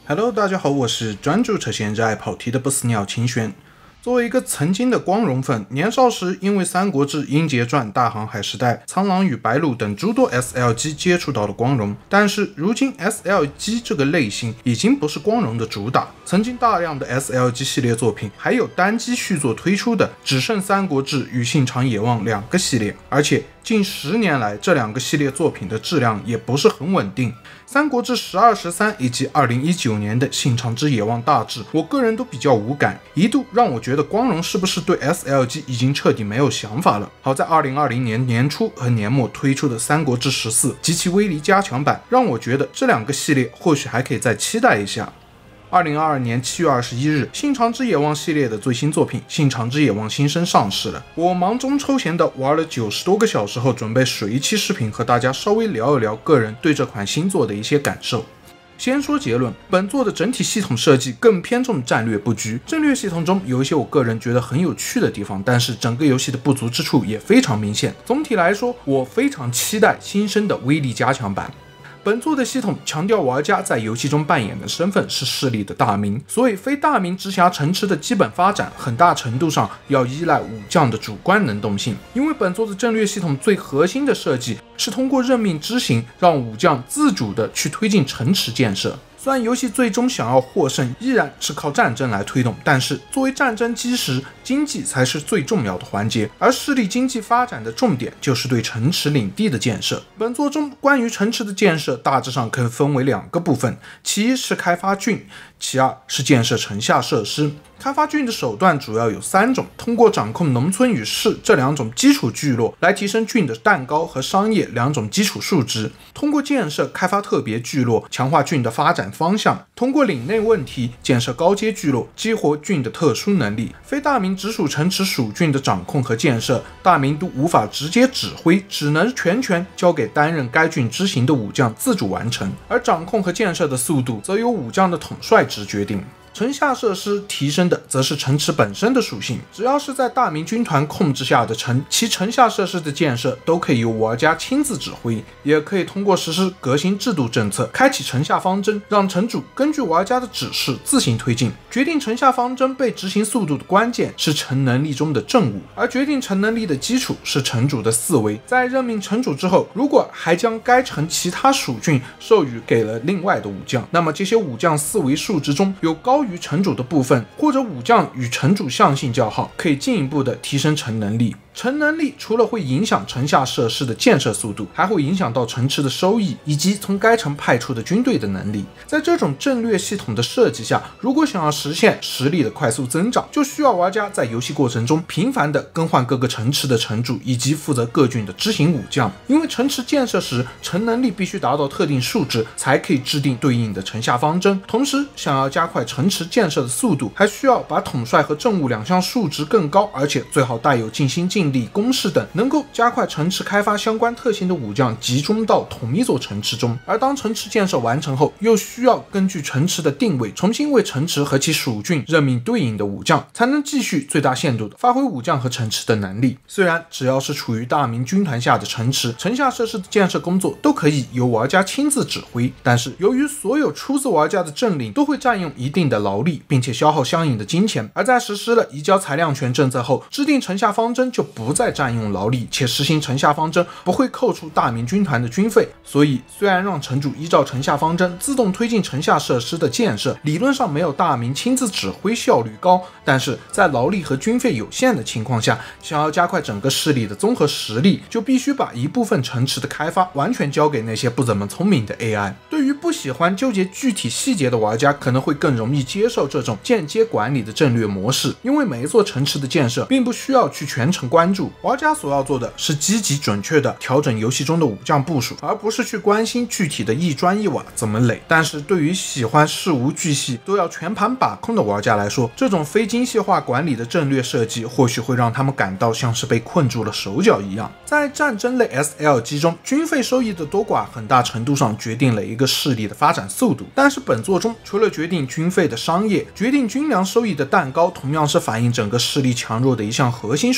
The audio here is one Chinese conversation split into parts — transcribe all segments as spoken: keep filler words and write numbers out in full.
Hello， 大家好，我是专注扯闲着爱跑题的不死鸟秦玄。作为一个曾经的光荣粉，年少时因为《三国志》《英杰传》《大航海时代》《苍狼与白鹿》等诸多 S L G 接触到了光荣，但是如今 S L G 这个类型已经不是光荣的主打。曾经大量的 S L G 系列作品，还有单机续作推出的，只剩《三国志》与《信长野望》两个系列，而且近十年来这两个系列作品的质量也不是很稳定。三国志十二、十三以及二零一九年的信长之野望大志，我个人都比较无感，一度让我觉得光荣是不是对 S L G 已经彻底没有想法了。好在二零二零年年初和年末推出的三国志十四及其威力加强版，让我觉得这两个系列或许还可以再期待一下。二零二二年七月二十一日，信长之野望系列的最新作品《信长之野望新生》上市了。我忙中抽闲的玩了九十多个小时后，准备水一期视频和大家稍微聊一聊个人对这款新作的一些感受。先说结论，本作的整体系统设计更偏重战略布局，战略系统中有一些我个人觉得很有趣的地方，但是整个游戏的不足之处也非常明显。总体来说，我非常期待新生的威力加强版。本作的系统强调玩家在游戏中扮演的身份是势力的大名，所以非大名直辖城池的基本发展很大程度上要依赖武将的主观能动性。因为本作的战略系统最核心的设计是通过任命之行让武将自主的去推进城池建设。虽然游戏最终想要获胜依然是靠战争来推动，但是作为战争基石，经济才是最重要的环节，而势力经济发展的重点就是对城池领地的建设。本作中关于城池的建设大致上可以分为两个部分，其一是开发郡，其二是建设城下设施。开发郡的手段主要有三种，通过掌控农村与市这两种基础聚落来提升郡的蛋糕和商业两种基础数值，通过建设开发特别聚落强化郡的发展方向，通过领内问题建设高阶聚落激活郡的特殊能力。非大名直属城池属郡的掌控和建设，大名都无法直接指挥，只能全权交给担任该郡执行的武将自主完成，而掌控和建设的速度则由武将的统帅职决定。城下设施提升的则是城池本身的属性，只要是在大明军团控制下的城，其城下设施的建设都可以由玩家亲自指挥，也可以通过实施革新制度政策，开启城下方针，让城主根据玩家的指示自行推进。决定城下方针被执行速度的关键是城能力中的政务，而决定城能力的基础是城主的思维。在任命城主之后，如果还将该城其他属郡授予给了另外的武将，那么这些武将思维数值中有高于城主的部分，或者武将与城主相性较好，可以进一步的提升城能力。城能力除了会影响城下设施的建设速度，还会影响到城池的收益以及从该城派出的军队的能力。在这种战略系统的设计下，如果想要实现实力的快速增长，就需要玩家在游戏过程中频繁的更换各个城池的城主以及负责各郡的知行武将。因为城池建设时城能力必须达到特定数值才可以制定对应的城下方针，同时想要加快城池建设的速度，还需要把统帅和政务两项数值更高，而且最好带有尽心尽力、攻势等能够加快城池开发相关特性的武将集中到同一座城池中。而当城池建设完成后，又需要根据城池的定位重新为城池和其属郡任命对应的武将，才能继续最大限度的发挥武将和城池的能力。虽然只要是处于大明军团下的城池，城下设施的建设工作都可以由玩家亲自指挥，但是由于所有出自玩家的政令都会占用一定的劳力，并且消耗相应的金钱，而在实施了移交裁量权政策后，制定城下方针就不再占用劳力，且实行城下方针不会扣除大明军团的军费。所以虽然让城主依照城下方针自动推进城下设施的建设，理论上没有大明亲自指挥效率高，但是在劳力和军费有限的情况下，想要加快整个势力的综合实力，就必须把一部分城池的开发完全交给那些不怎么聪明的 A I。 对于不喜欢纠结具体细节的玩家，可能会更容易接受这种间接管理的战略模式，因为每一座城池的建设并不需要去全程关注，玩家所要做的是积极准确的调整游戏中的武将部署，而不是去关心具体的一砖一瓦怎么垒。但是对于喜欢事无巨细都要全盘把控的玩家来说，这种非精细化管理的战略设计或许会让他们感到像是被困住了手脚一样。在战争类 S L G 中，军费收益的多寡很大程度上决定了一个势力的发展速度，但是本作中除了决定军费的商业，决定军粮收益的蛋糕同样是反映整个势力强弱的一项核心数据。在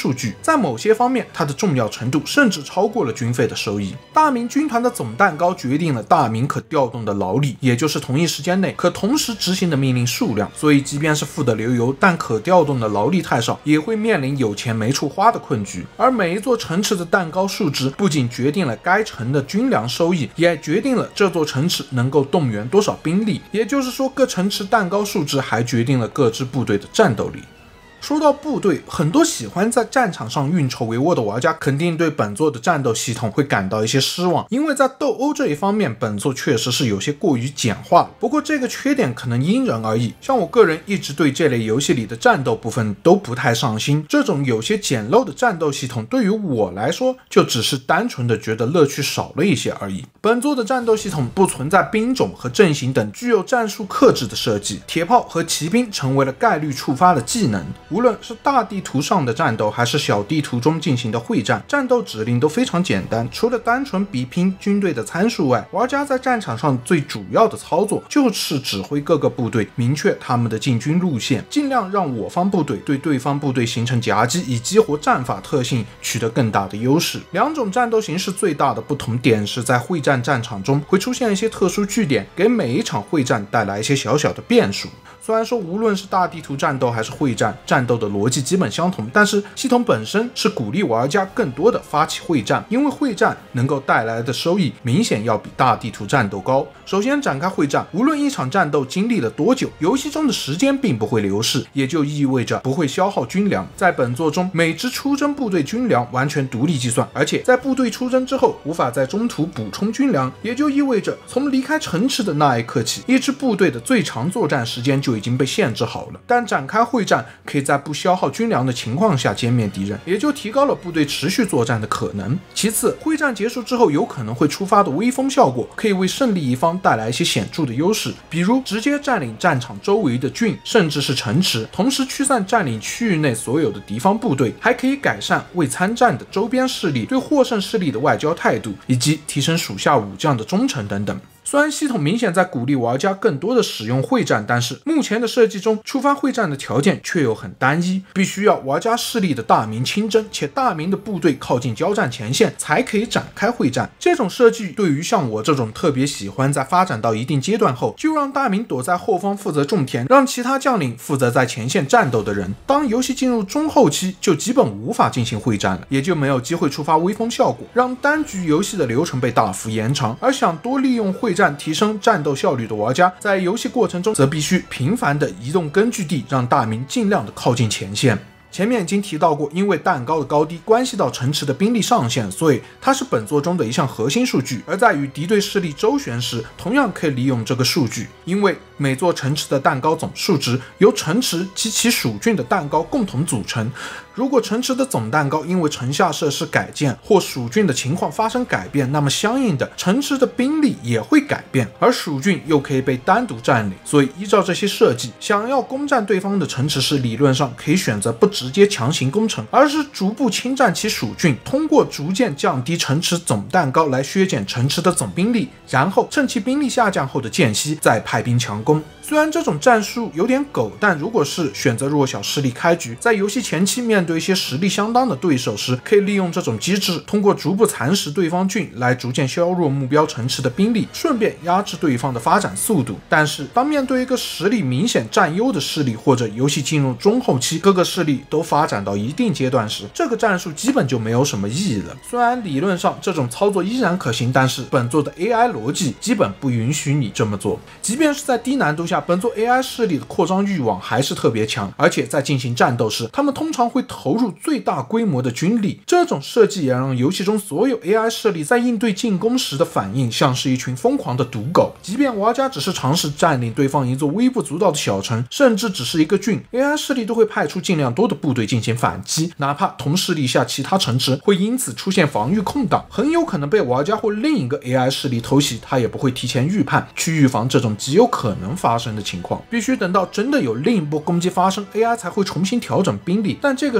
在某些方面它的重要程度甚至超过了军费的收益。大明军团的总弹高决定了大明可调动的劳力，也就是同一时间内可同时执行的命令数量，所以即便是富得流油，但可调动的劳力太少，也会面临有钱没处花的困局。而每一座城池的弹高数值不仅决定了该城的军粮收益，也决定了这座城池能够动员多少兵力，也就是说各城池弹高数值还决定了各支部队的战斗力。说到部队，很多喜欢在战场上运筹帷幄的玩家肯定对本作的战斗系统会感到一些失望，因为在斗殴这一方面，本作确实是有些过于简化了。不过这个缺点可能因人而异，像我个人一直对这类游戏里的战斗部分都不太上心，这种有些简陋的战斗系统对于我来说就只是单纯的觉得乐趣少了一些而已。本作的战斗系统不存在兵种和阵型等具有战术克制的设计，铁炮和骑兵成为了概率触发的技能。无论是大地图上的战斗还是小地图中进行的会战，战斗指令都非常简单，除了单纯比拼军队的参数外，玩家在战场上最主要的操作就是指挥各个部队，明确他们的进军路线，尽量让我方部队对对方部队形成夹击，以激活战法特性取得更大的优势。两种战斗形式最大的不同点是在会战战场中会出现一些特殊据点，给每一场会战带来一些小小的变数。虽然说无论是大地图战斗还是会战，战斗的逻辑基本相同，但是系统本身是鼓励玩家更多的发起会战，因为会战能够带来的收益明显要比大地图战斗高。首先展开会战，无论一场战斗经历了多久，游戏中的时间并不会流逝，也就意味着不会消耗军粮。在本作中，每支出征部队军粮完全独立计算，而且在部队出征之后无法在中途补充军粮，也就意味着从离开城池的那一刻起，一支部队的最长作战时间就已经被限制好了。但展开会战可以在不消耗军粮的情况下歼灭敌人，也就提高了部队持续作战的可能。其次，会战结束之后有可能会触发的微风效果可以为胜利一方带来一些显著的优势，比如直接占领战场周围的郡甚至是城池，同时驱散占领区域内所有的敌方部队，还可以改善未参战的周边势力对获胜势力的外交态度，以及提升属下武将的忠诚等等。虽然系统明显在鼓励玩家更多的使用会战，但是目前的设计中触发会战的条件却又很单一，必须要玩家势力的大明亲征，且大明的部队靠近交战前线才可以展开会战。这种设计对于像我这种特别喜欢在发展到一定阶段后就让大明躲在后方负责种田，让其他将领负责在前线战斗的人，当游戏进入中后期就基本无法进行会战了，也就没有机会触发微风效果，让单局游戏的流程被大幅延长。而想多利用会战提升战斗效率的玩家，在游戏过程中则必须频繁的移动根据地，让大明尽量的靠近前线。前面已经提到过，因为弹高的高低关系到城池的兵力上限，所以它是本作中的一项核心数据。而在与敌对势力周旋时，同样可以利用这个数据，因为每座城池的弹高总数值由城池及其属郡的弹高共同组成。如果城池的总弹高因为城下设施改建或属郡的情况发生改变，那么相应的城池的兵力也会改变，而属郡又可以被单独占领。所以依照这些设计，想要攻占对方的城池时，理论上可以选择不直接强行攻城，而是逐步侵占其属郡，通过逐渐降低城池总弹高来削减城池的总兵力，然后趁其兵力下降后的间隙再派兵强攻。虽然这种战术有点狗，但如果是选择弱小势力开局，在游戏前期面对一些实力相当的对手时，可以利用这种机制，通过逐步蚕食对方郡来逐渐削弱目标城池的兵力，顺便压制对方的发展速度。但是当面对一个实力明显占优的势力，或者游戏进入中后期各个势力都发展到一定阶段时，这个战术基本就没有什么意义了。虽然理论上这种操作依然可行，但是本作的 A I 逻辑基本不允许你这么做。即便是在低难度下，本作 A I 势力的扩张欲望还是特别强，而且在进行战斗时，他们通常会投入最大规模的军力。这种设计也让游戏中所有 A I 势力在应对进攻时的反应像是一群疯狂的赌狗。即便玩家只是尝试占领对方一座微不足道的小城，甚至只是一个郡， A I 势力都会派出尽量多的部队进行反击，哪怕同势力下其他城池会因此出现防御空档，很有可能被玩家或另一个 A I 势力偷袭，他也不会提前预判去预防这种极有可能发生的情况。必须等到真的有另一波攻击发生， A I 才会重新调整兵力，但这个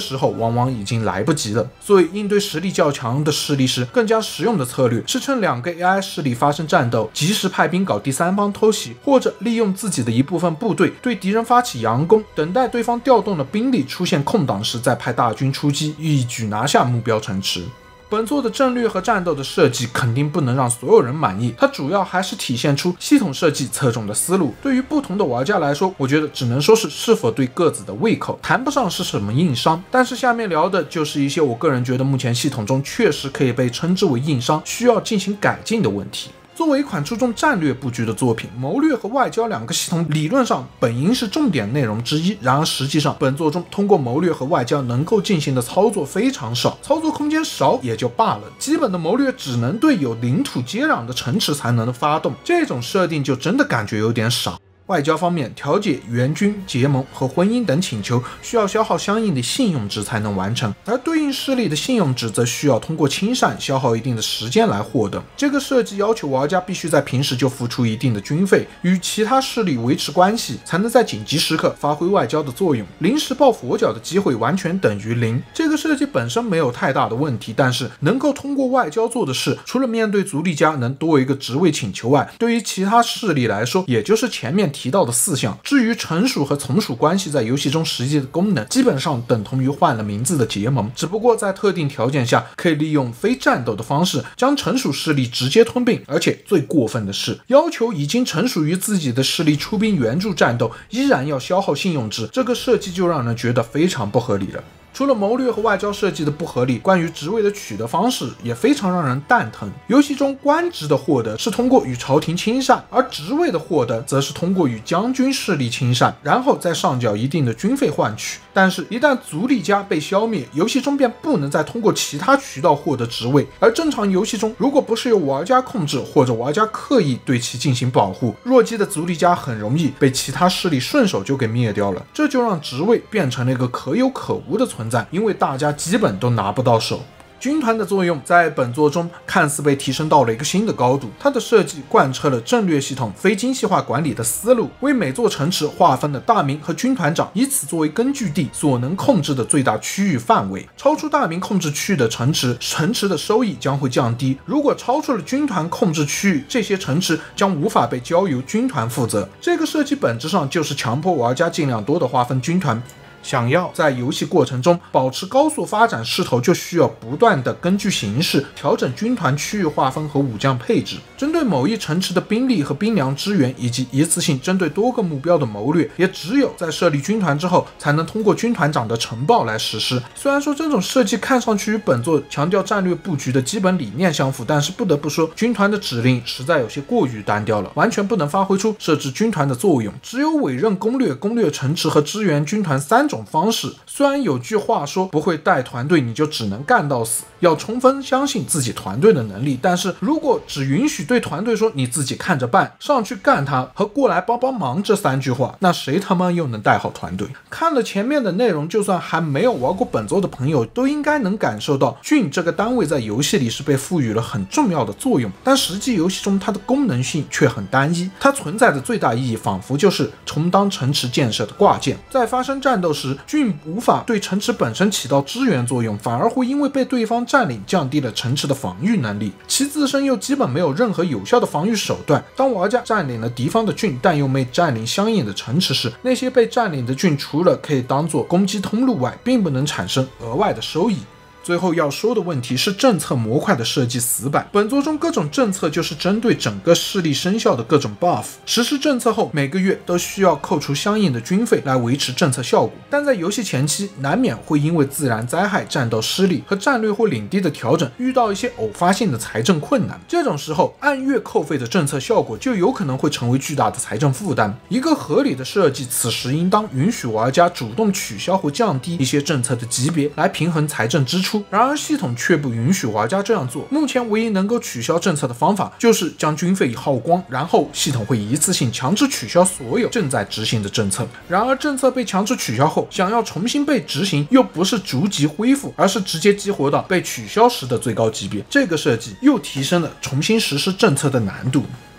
时候往往已经来不及了。所以应对实力较强的势力时，更加实用的策略是趁两个 A I 势力发生战斗，及时派兵搞第三方偷袭，或者利用自己的一部分部队对敌人发起佯攻，等待对方调动的兵力出现空档时再派大军出击，一举拿下目标城池。本作的战略和战斗的设计肯定不能让所有人满意，它主要还是体现出系统设计侧重的思路。对于不同的玩家来说，我觉得只能说是是否对各自的胃口，谈不上是什么硬伤。但是下面聊的就是一些我个人觉得目前系统中确实可以被称之为硬伤，需要进行改进的问题。作为一款注重战略布局的作品，谋略和外交两个系统理论上本应是重点内容之一，然而实际上本作中通过谋略和外交能够进行的操作非常少，操作空间少也就罢了，基本的谋略只能对有领土接壤的城池才能发动，这种设定就真的感觉有点傻。外交方面，调解援军、结盟和婚姻等请求需要消耗相应的信用值才能完成，而对应势力的信用值则需要通过亲善消耗一定的时间来获得。这个设计要求玩家必须在平时就付出一定的军费，与其他势力维持关系，才能在紧急时刻发挥外交的作用。临时抱佛脚的机会完全等于零。这个设计本身没有太大的问题，但是能够通过外交做的事，除了面对族力家能多一个职位请求外，对于其他势力来说，也就是前面提到的四项。至于臣属和从属关系在游戏中实际的功能，基本上等同于换了名字的结盟，只不过在特定条件下可以利用非战斗的方式将臣属势力直接吞并，而且最过分的是要求已经臣属于自己的势力出兵援助战斗，依然要消耗信用值，这个设计就让人觉得非常不合理了。除了谋略和外交设计的不合理，关于职位的取得方式也非常让人蛋疼。游戏中官职的获得是通过与朝廷亲善，而职位的获得则是通过与将军势力亲善，然后再上缴一定的军费换取。但是，一旦族力家被消灭，游戏中便不能再通过其他渠道获得职位。而正常游戏中，如果不是由玩家控制或者玩家刻意对其进行保护，弱鸡的族力家很容易被其他势力顺手就给灭掉了。这就让职位变成了一个可有可无的存在，因为大家基本都拿不到手。军团的作用在本作中看似被提升到了一个新的高度，它的设计贯彻了战略系统非精细化管理的思路，为每座城池划分了大名和军团长，以此作为根据地所能控制的最大区域范围。超出大名控制区域的城池，城池的收益将会降低；如果超出了军团控制区域，这些城池将无法被交由军团负责。这个设计本质上就是强迫玩家尽量多的划分军团。想要在游戏过程中保持高速发展势头，就需要不断的根据形势调整军团区域划分和武将配置。针对某一城池的兵力和兵粮支援，以及一次性针对多个目标的谋略，也只有在设立军团之后，才能通过军团长的呈报来实施。虽然说这种设计看上去与本作强调战略布局的基本理念相符，但是不得不说，军团的指令实在有些过于单调了，完全不能发挥出设置军团的作用。只有委任攻略、攻略城池和支援军团三种方式。虽然有句话说不会带团队你就只能干到死，要充分相信自己团队的能力，但是如果只允许对团队说你自己看着办，上去干他和过来帮帮忙这三句话，那谁他妈又能带好团队？看了前面的内容，就算还没有玩过本作的朋友都应该能感受到郡这个单位在游戏里是被赋予了很重要的作用，但实际游戏中它的功能性却很单一，它存在的最大意义仿佛就是充当城池建设的挂件。在发生战斗时，郡无法对城池本身起到支援作用，反而会因为被对方占领降低了城池的防御能力，其自身又基本没有任何有效的防御手段。当玩家占领了敌方的郡，但又没占领相应的城池时，那些被占领的郡除了可以当做攻击通路外，并不能产生额外的收益。最后要说的问题是政策模块的设计死板。本作中各种政策就是针对整个势力生效的各种 buff， 实施政策后每个月都需要扣除相应的军费来维持政策效果，但在游戏前期难免会因为自然灾害、战斗失利和战略或领地的调整遇到一些偶发性的财政困难，这种时候按月扣费的政策效果就有可能会成为巨大的财政负担。一个合理的设计此时应当允许玩家主动取消或降低一些政策的级别来平衡财政支出，然而系统却不允许玩家这样做。目前唯一能够取消政策的方法就是将军费耗光，然后系统会一次性强制取消所有正在执行的政策。然而政策被强制取消后，想要重新被执行又不是逐级恢复，而是直接激活到被取消时的最高级别。这个设计又提升了重新实施政策的难度。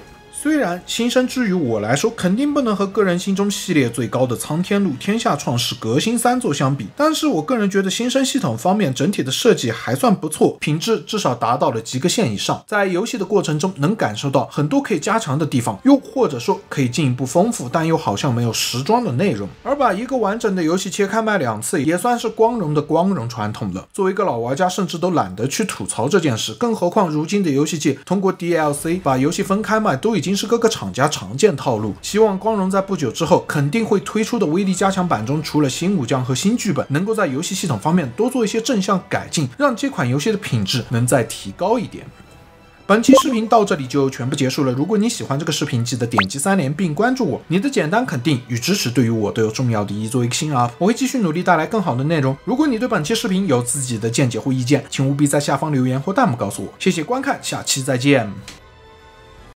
虽然新生之于我来说肯定不能和个人心中系列最高的苍天路、天下创世、革新三座相比，但是我个人觉得新生系统方面整体的设计还算不错，品质至少达到了及格线以上，在游戏的过程中能感受到很多可以加强的地方，又或者说可以进一步丰富但又好像没有时装的内容。而把一个完整的游戏切开卖两次也算是光荣的光荣传统了，作为一个老玩家甚至都懒得去吐槽这件事，更何况如今的游戏界通过 D L C 把游戏分开卖都已经是各个厂家常见套路。希望光荣在不久之后肯定会推出的威力加强版中，除了新武将和新剧本，能够在游戏系统方面多做一些正向改进，让这款游戏的品质能再提高一点。本期视频到这里就全部结束了，如果你喜欢这个视频，记得点击三连并关注我，你的简单肯定与支持对于我都有重要的意义。作为一个新 U P， 我会继续努力带来更好的内容。如果你对本期视频有自己的见解或意见，请务必在下方留言或弹幕告诉我。谢谢观看，下期再见。